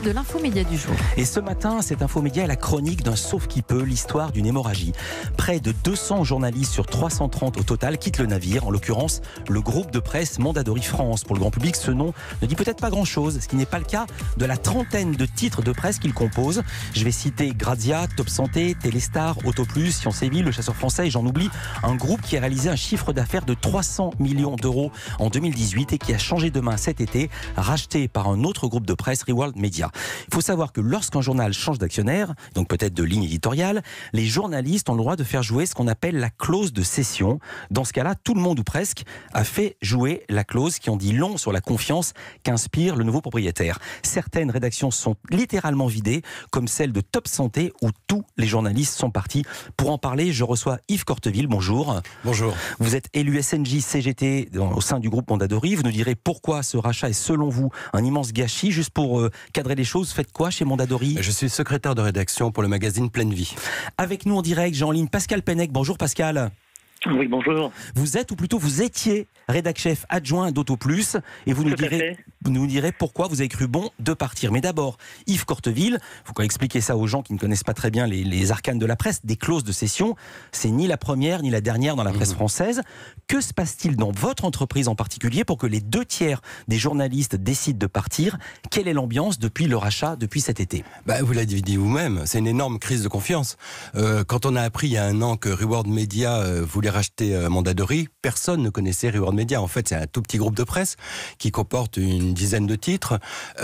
de l'infomédia du jour. Et ce matin, cette infomédia est la chronique d'un sauve-qui-peut, l'histoire d'une hémorragie. Près de 200 journalistes sur 330 au total quittent le navire, en l'occurrence le groupe de presse Mondadori France. Pour le grand public, ce nom ne dit peut-être pas grand-chose, ce qui n'est pas le cas de la trentaine de titres de presse qu'il compose. Je vais citer Grazia, Top Santé, Téléstar, Autoplus, Sciences et Vie, Le Chasseur Français et j'en oublie. Un groupe qui a réalisé un chiffre d'affaires de 300 millions d'euros en 2018 et qui a changé de main cet été, racheté par un autre groupe de presse, Reworld Media. Il faut savoir que lorsqu'un journal change d'actionnaire, donc peut-être de ligne éditoriale, les journalistes ont le droit de faire jouer ce qu'on appelle la clause de cession. Dans ce cas-là, tout le monde ou presque a fait jouer la clause qui en dit long sur la confiance qu'inspire le nouveau propriétaire. Certaines rédactions sont littéralement vidées, comme celle de Top Santé où tous les journalistes sont partis. Pour en parler, je reçois Yves Corteville. Bonjour. Bonjour. Vous êtes élu SNJ CGT au sein du groupe Mondadori. Vous nous direz pourquoi ce rachat est selon vous un immense gâchis. Juste pour cadrer les choses, faites quoi chez Mondadori ? Je suis secrétaire de rédaction pour le magazine Pleine Vie. Avec nous en direct, j'ai en ligne Pascal Pennec. Bonjour Pascal. Oui, bonjour. Vous êtes, ou plutôt vous étiez, rédac-chef adjoint d'Autoplus et vous nous direz pourquoi vous avez cru bon de partir. Mais d'abord, Yves Corteville, il faut quand même expliquer ça aux gens qui ne connaissent pas très bien les arcanes de la presse, des clauses de cession. C'est ni la première ni la dernière dans la presse française. Que se passe-t-il dans votre entreprise en particulier pour que les 2/3 des journalistes décident de partir ? Quelle est l'ambiance depuis le rachat, depuis cet été ? Vous l'avez dit vous-même, c'est une énorme crise de confiance. Quand on a appris il y a un an que Reworld Media voulait racheter Mondadori, personne ne connaissait Reworld Media. En fait, c'est un tout petit groupe de presse qui comporte une dizaine de titres.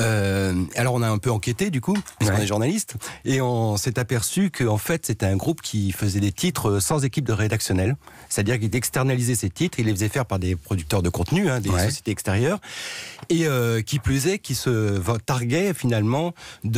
Alors on a un peu enquêté du coup, parce qu'on est journaliste, et on s'est aperçu qu'en fait c'était un groupe qui faisait des titres sans équipe de rédactionnel, c'est-à-dire qu'il externalisait ses titres, il les faisait faire par des producteurs de contenu, des sociétés extérieures, et qui plus est, qui se targuait finalement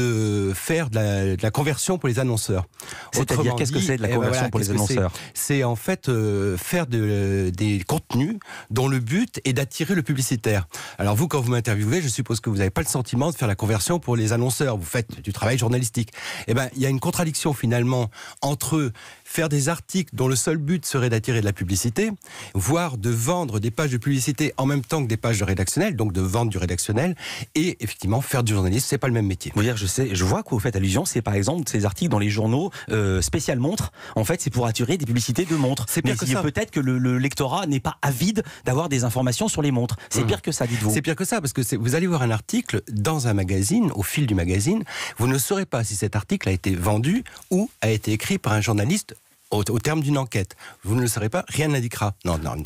de faire de la conversion pour les annonceurs. C'est-à-dire, qu'est-ce que c'est de la conversion pour les annonceurs ? C'est en fait faire des contenus dont le but est d'attirer le publicitaire. Alors vous, quand vous m'interviewez, je suppose que vous n'avez pas le sentiment de faire la conversion pour les annonceurs. Vous faites du travail journalistique. Il y a une contradiction finalement entre faire des articles dont le seul but serait d'attirer de la publicité, voire de vendre des pages de publicité en même temps que des pages de rédactionnel, donc de vendre du rédactionnel, et effectivement faire du journalisme, c'est pas le même métier. Vous dire, je vois que vous faites allusion, c'est par exemple ces articles dans les journaux spécial montres. En fait, c'est pour attirer des publicités de montres. C'est pire que ça. Peut-être que le lectorat n'est pas avide d'avoir des informations sur les montres. C'est pire que ça, dites-vous. C'est pire que ça, parce que vous allez voir un article dans un magazine, au fil du magazine, vous ne saurez pas si cet article a été vendu ou a été écrit par un journaliste au terme d'une enquête. Vous ne le saurez pas, rien n'indiquera.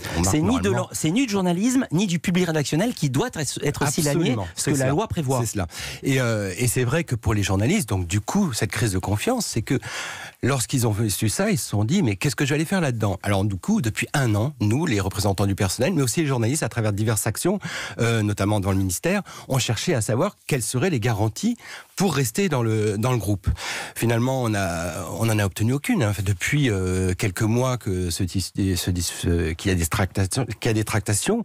C'est ni du journalisme, ni du public rédactionnel qui doit être signé, ce que la loi prévoit. C'est cela. Et c'est vrai que pour les journalistes, donc du coup, cette crise de confiance, c'est que lorsqu'ils ont su ça, ils se sont dit, mais qu'est-ce que je vais aller faire là-dedans ? Alors du coup, depuis un an, nous, les représentants du personnel, mais aussi les journalistes, à travers diverses actions, notamment dans le ministère, ont cherché à savoir quelles seraient les garanties pour rester dans le groupe. Finalement, on en a obtenu aucune. Depuis quelques mois qu'il y a des tractations,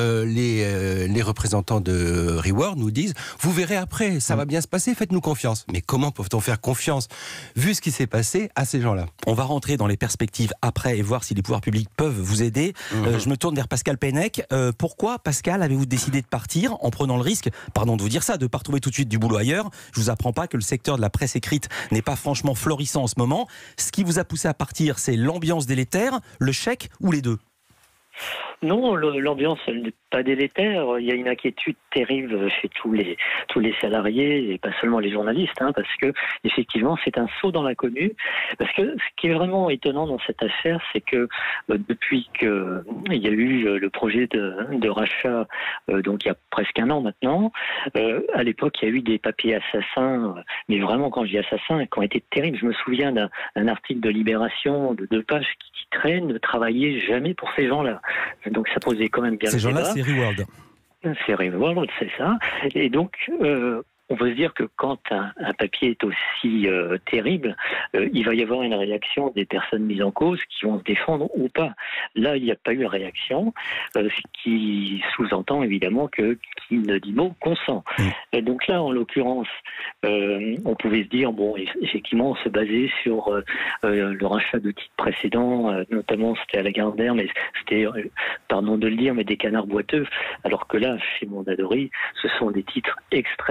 les représentants de Reworld nous disent, vous verrez après, ça va bien se passer, faites-nous confiance. Mais comment peut-on faire confiance, vu ce qui s'est passé, à ces gens-là ? On va rentrer dans les perspectives après et voir si les pouvoirs publics peuvent vous aider. Je me tourne vers Pascal Pennec. Pourquoi, Pascal, avez-vous décidé de partir en prenant le risque, pardon de vous dire ça, de ne pas retrouver tout de suite du boulot ailleurs ? Je vous apprends pas que le secteur de la presse écrite n'est pas franchement florissant en ce moment. Ce qui vous a poussé à partir, c'est l'ambiance délétère, le chèque ou les deux ? Non, l'ambiance n'est pas délétère. Il y a une inquiétude terrible chez tous les salariés et pas seulement les journalistes, parce que effectivement c'est un saut dans l'inconnu. Parce que ce qui est vraiment étonnant dans cette affaire, c'est que depuis qu'il y a eu le projet de rachat, donc il y a presque un an maintenant, à l'époque il y a eu des papiers assassins, mais vraiment quand je dis assassins, qui ont été terribles. Je me souviens d'un article de Libération de 2 pages qui titrait « Ne travaillez jamais pour ces gens-là ». Donc ça posait quand même bien ces gens-là, c'est Reworld. C'est Reworld, c'est ça. Et donc, on peut se dire que quand un papier est aussi terrible, il va y avoir une réaction des personnes mises en cause qui vont se défendre ou pas. Là, il n'y a pas eu de réaction, ce qui sous-entend évidemment que qui ne dit mot consent. Et donc là, en l'occurrence, on pouvait se dire, bon, effectivement, on se basait sur le rachat de titres précédents, notamment c'était à Lagardère, mais c'était, pardon de le dire, mais des canards boiteux, alors que là, chez Mondadori, ce sont des titres extrêmement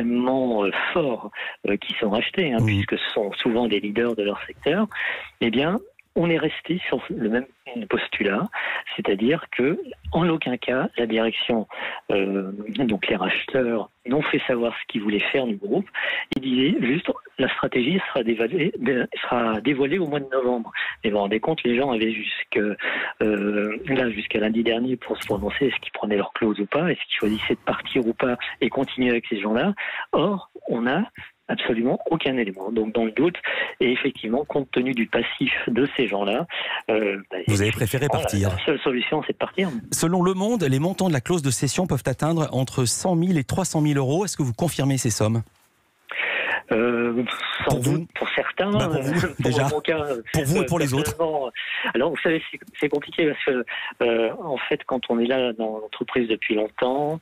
établissements forts qui sont rachetés, puisque ce sont souvent des leaders de leur secteur, eh bien, on est resté sur le même postulat, c'est-à-dire que en aucun cas la direction, donc les racheteurs, n'ont fait savoir ce qu'ils voulaient faire du groupe. Ils disaient juste la stratégie sera dévoilée au mois de novembre. Et vous vous rendez compte, les gens avaient jusqu'à lundi dernier pour se prononcer est-ce qu'ils prenaient leur clause ou pas, est-ce qu'ils choisissaient de partir ou pas et continuer avec ces gens-là. Or, on a absolument aucun élément. Donc dans le doute, et effectivement, compte tenu du passif de ces gens-là, vous avez préféré partir. La seule solution, c'est de partir. Selon Le Monde, les montants de la clause de cession peuvent atteindre entre 100 000 et 300 000 euros. Est-ce que vous confirmez ces sommes ? Sans doute pour certains, pour vous, déjà. Mon cas, pour vous et pour les autres. Alors vous savez, c'est compliqué parce que en fait, quand on est là dans l'entreprise depuis longtemps,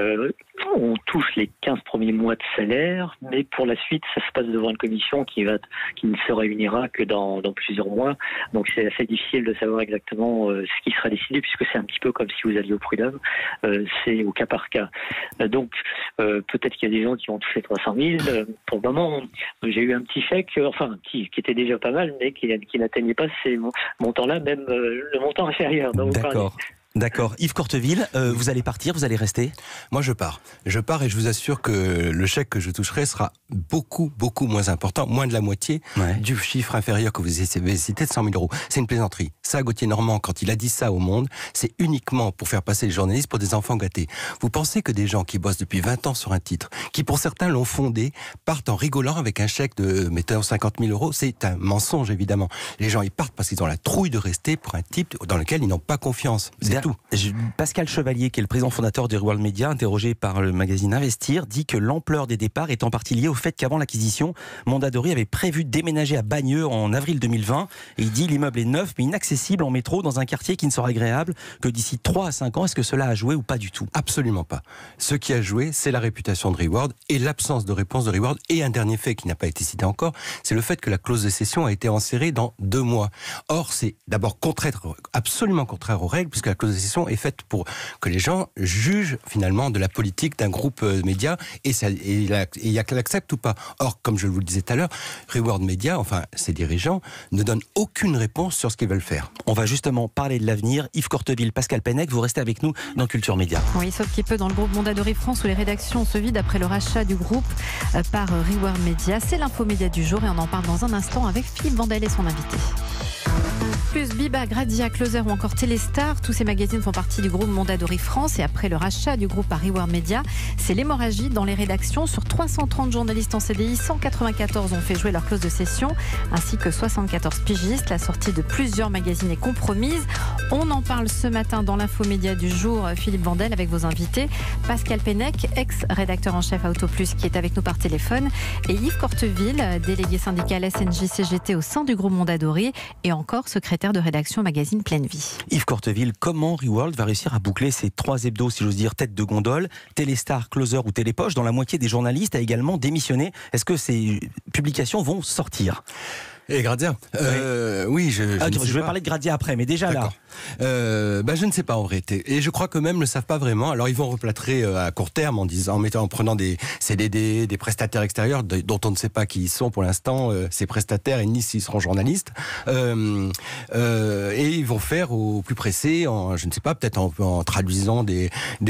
on touche les 15 premiers mois de salaire, mais pour la suite, ça se passe devant une commission qui ne se réunira que dans plusieurs mois. Donc c'est assez difficile de savoir exactement ce qui sera décidé, puisque c'est un petit peu comme si vous alliez au prud'homme, c'est au cas par cas. Donc peut-être qu'il y a des gens qui vont toucher 300 000. Pour le moment, j'ai eu un petit chèque, qui était déjà pas mal, mais qui n'atteignait pas ces montants-là, même le montant inférieur. D'accord. Yves Courteville, vous allez partir, vous allez rester ? Moi, je pars. Je pars et je vous assure que le chèque que je toucherai sera beaucoup, beaucoup moins important, moins de la moitié du chiffre inférieur que vous avez cité de 100 000 euros. C'est une plaisanterie. Ça, Gauthier Normand, quand il a dit ça au Monde, c'est uniquement pour faire passer les journalistes pour des enfants gâtés. Vous pensez que des gens qui bossent depuis 20 ans sur un titre, qui pour certains l'ont fondé, partent en rigolant avec un chèque de, mettons, 50 000 euros, c'est un mensonge, évidemment. Les gens, ils partent parce qu'ils ont la trouille de rester pour un type dans lequel ils n'ont pas confiance. C'est tout. Pascal Chevalier, qui est le président fondateur de Reworld Media, interrogé par le magazine Investir, dit que l'ampleur des départs est en partie liée au fait qu'avant l'acquisition, Mondadori avait prévu de déménager à Bagneux en avril 2020. Et il dit l'immeuble est neuf mais inaccessible en métro dans un quartier qui ne sera agréable que d'ici 3 à 5 ans. Est-ce que cela a joué ou pas du tout ? Absolument pas. Ce qui a joué, c'est la réputation de Reworld et l'absence de réponse de Reworld. Et un dernier fait qui n'a pas été cité encore, c'est le fait que la clause de cession a été enserrée dans 2 mois. Or, c'est d'abord absolument contraire aux règles, puisque la clause de cession est faite pour que les gens jugent finalement de la politique d'un groupe média et il y a qu'elle l'accepte ou pas. Or, comme je vous le disais tout à l'heure, Reworld Media, enfin ses dirigeants, ne donnent aucune réponse sur ce qu'ils veulent faire. On va justement parler de l'avenir. Yves Courteville, Pascal Pennec, vous restez avec nous dans Culture Média. Oui, sauf qu'il peut dans le groupe Mondadori France où les rédactions se vident après le rachat du groupe par Reworld Media. C'est l'info média du jour et on en parle dans un instant avec Philippe Vandel et son invité. Plus Biba, Grazia, Closer ou encore Téléstar, tous ces magazines font partie du groupe Mondadori France et après le rachat du groupe par Reworld Media, c'est l'hémorragie dans les rédactions. Sur 330 journalistes en CDI, 194 ont fait jouer leur clause de cession ainsi que 74 pigistes. La sortie de plusieurs magazines est compromise. On en parle ce matin dans l'info média du jour, Philippe Vandel, avec vos invités Pascal Pennec, ex-rédacteur en chef Auto Plus qui est avec nous par téléphone, et Yves Courteville, délégué syndical SNJ-CGT au sein du groupe Mondadori et encore secrétaire de rédaction magazine Pleine Vie. Yves Courteville, comment Reworld va réussir à boucler ces 3 hebdos, si j'ose dire, tête de gondole, Téléstar, Closer ou Télépoche, dont la moitié des journalistes a également démissionné. Est-ce que ces publications vont sortir ? Et Grazia, oui, je vais parler de Grazia après, mais déjà là. Je ne sais pas en vérité. Et je crois qu'eux-mêmes ne le savent pas vraiment. Alors ils vont replâtrer à court terme en prenant des CDD, des prestataires extérieurs dont on ne sait pas qui ils sont pour l'instant, ces prestataires, et ni s'ils seront journalistes. Et ils vont faire au plus pressé, je ne sais pas, peut-être en traduisant des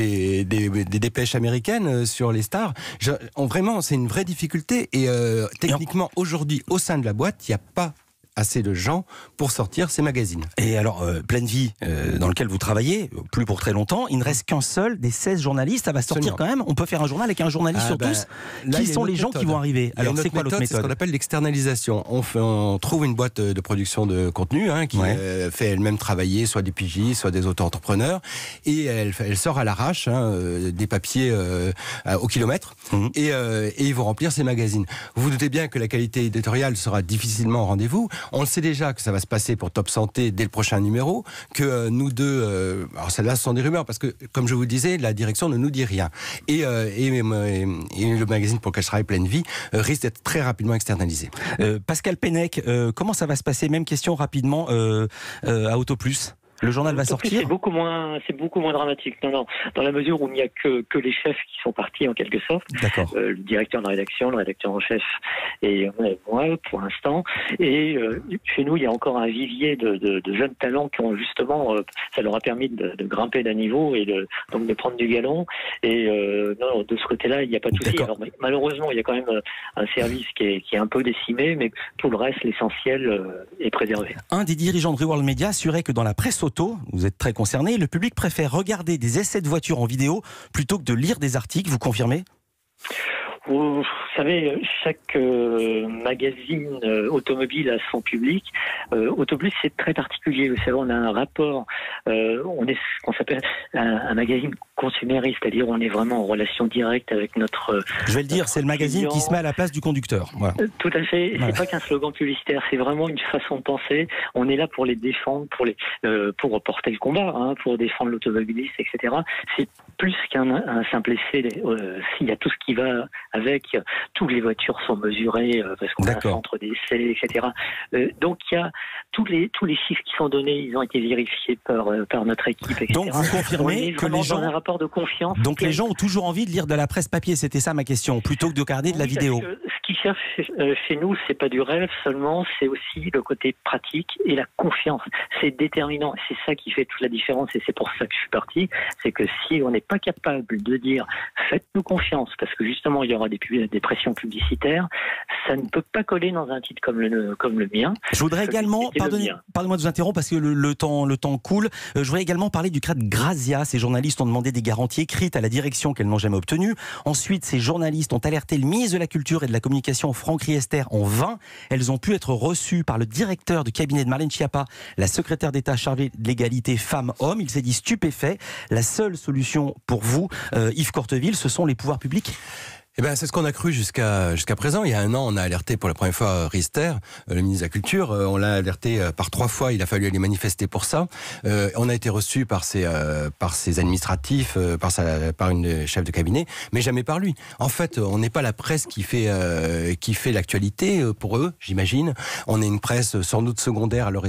dépêches américaines sur les stars. Vraiment, c'est une vraie difficulté. Et techniquement, aujourd'hui, au sein de la boîte, il n'y a pas assez de gens pour sortir ces magazines. Et alors, Pleine Vie, dans lequel vous travaillez, plus pour très longtemps, il ne reste qu'un seul des 16 journalistes. Ça va sortir quand même. On peut faire un journal avec un journaliste sur tous. Qui sont les gens qui vont arriver ? Alors, c'est quoi l'autre méthode ? C'est ce qu'on appelle l'externalisation. On trouve une boîte de production de contenu qui fait elle-même travailler soit des pigistes, soit des auto-entrepreneurs, et elle sort à l'arrache des papiers au kilomètre, et ils vont remplir ces magazines. Vous vous doutez bien que la qualité éditoriale sera difficilement au rendez-vous. On le sait déjà que ça va se passer pour Top Santé dès le prochain numéro, que nous deux, alors celles-là ce sont des rumeurs, parce que comme je vous disais, la direction ne nous dit rien. Et le magazine pour lequel je travaille, Pleine Vie, risque d'être très rapidement externalisé. Pascal Pennec, comment ça va se passer ? Même question rapidement à Auto Plus. Le journal va sortir. C'est beaucoup moins dramatique. Non. Dans la mesure où il n'y a que les chefs qui sont partis en quelque sorte. D'accord. Le directeur de la rédaction, le rédacteur en chef et moi pour l'instant. Et chez nous, il y a encore un vivier de jeunes talents qui ont justement, ça leur a permis de grimper d'un niveau et donc de prendre du galon. Et non, de ce côté-là, il n'y a pas de souci. Alors, malheureusement, il y a quand même un service qui est un peu décimé, mais tout le reste, l'essentiel est préservé. Un des dirigeants de Reworld Media assurait que dans la presse auto, vous êtes très concerné, le public préfère regarder des essais de voitures en vidéo plutôt que de lire des articles. Vous confirmez ? Vous savez, chaque magazine automobile a son public. Autoplus, c'est très particulier. Vous savez, on a un rapport, on est ce qu'on s'appelle un magazine consumériste, c'est-à-dire on est vraiment en relation directe avec notre... Je vais le dire, c'est le magazine qui se met à la place du conducteur. Voilà. Tout à fait. C'est pas qu'un slogan publicitaire, c'est vraiment une façon de penser. On est là pour les défendre, pour porter le combat, pour défendre l'automobiliste, etc. C'est plus qu'un simple essai. Il y a tout ce qui va avec. Toutes les voitures sont mesurées parce qu'on a un centre d'essai, etc. Donc il y a tous les chiffres qui sont donnés, ils ont été vérifiés par notre équipe, etc. Donc vous confirmez que les gens... dans un rapport de confiance. Donc les gens ont toujours envie de lire de la presse papier, c'était ça ma question, plutôt que de regarder de la vidéo. Ce qu'ils cherchent chez nous, c'est pas du rêve seulement, c'est aussi le côté pratique et la confiance. C'est déterminant, c'est ça qui fait toute la différence et c'est pour ça que je suis parti. C'est que si on n'est pas capable de dire faites-nous confiance, parce que justement il y aura des pressions publicitaires, ça ne peut pas coller dans un titre comme le mien. Je voudrais également, pardonnez-moi de vous interrompre parce que le temps coule, je voudrais également parler du cas de Grazia. Ces journalistes ont demandé des garanties écrites à la direction qu'elles n'ont jamais obtenues. Ensuite, ces journalistes ont alerté le ministre de la Culture et de la Communication, Franck Riester, en vain. Elles ont pu être reçues par le directeur du cabinet de Marlène Schiappa, la secrétaire d'État chargée de l'égalité femmes-hommes. Il s'est dit stupéfait. La seule solution pour vous, Yves Courteville, ce sont les pouvoirs publics. Eh ben, c'est ce qu'on a cru jusqu'à présent. Il y a un an, on a alerté pour la première fois Riester, le ministre de la Culture. On l'a alerté par 3 fois. Il a fallu aller manifester pour ça. On a été reçu par ses administratifs, par une chef de cabinet, mais jamais par lui. En fait, on n'est pas la presse qui fait l'actualité pour eux, j'imagine. On est une presse sans doute secondaire à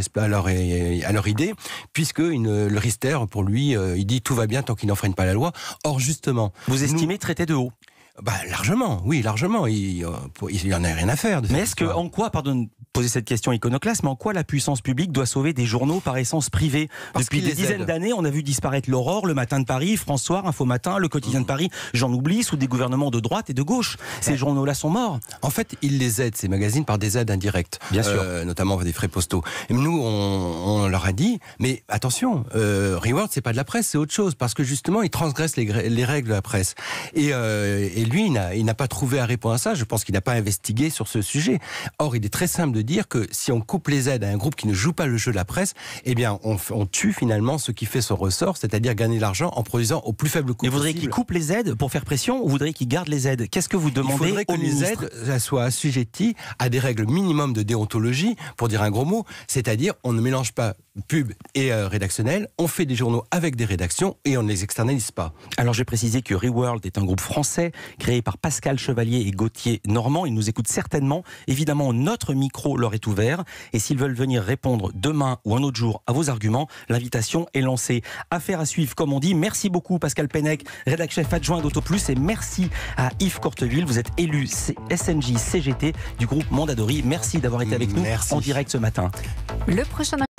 leur idée, puisque le Riester, pour lui, il dit tout va bien tant qu'il n'enfreigne pas la loi. Or, justement, vous estimez traiter de haut? Largement, oui, largement. Il y en a rien à faire. Mais est-ce que, en quoi, pardon de poser cette question iconoclaste, mais en quoi la puissance publique doit sauver des journaux par essence privée? Depuis des dizaines d'années, on a vu disparaître l'Aurore, le Matin de Paris, François, Info Matin, le Quotidien de Paris, j'en oublie, sous des gouvernements de droite et de gauche. Ces journaux-là sont morts. En fait, ils les aident, ces magazines, par des aides indirectes. Bien sûr. Notamment des frais postaux. Et nous, on leur a dit, mais attention, Reworld, c'est pas de la presse, c'est autre chose, parce que justement, ils transgressent les règles de la presse. Et lui, il n'a pas trouvé à répondre à ça. Je pense qu'il n'a pas investigué sur ce sujet. Or, il est très simple de dire que si on coupe les aides à un groupe qui ne joue pas le jeu de la presse, eh bien, on tue finalement ce qui fait son ressort, c'est-à-dire gagner de l'argent en produisant au plus faible coût. Et vous voudriez qu'il coupe les aides pour faire pression ou vous voudriez qu'il garde les aides? Qu'est-ce que vous demandez? Il faudrait que les aides soient assujetties à des règles minimum de déontologie, pour dire un gros mot, c'est-à-dire on ne mélange pas pub et rédactionnel, on fait des journaux avec des rédactions et on ne les externalise pas. Alors j'ai précisé que Reworld est un groupe français créé par Pascal Chevalier et Gauthier Normand. Ils nous écoutent certainement. Évidemment, notre micro leur est ouvert et s'ils veulent venir répondre demain ou un autre jour à vos arguments, l'invitation est lancée. Affaire à suivre, comme on dit. Merci beaucoup Pascal Pennec, rédacteur chef adjoint d'Autoplus, et merci à Yves Courteville. Vous êtes élu SNJ CGT du groupe Mondadori. Merci d'avoir été avec nous en direct ce matin. Le prochain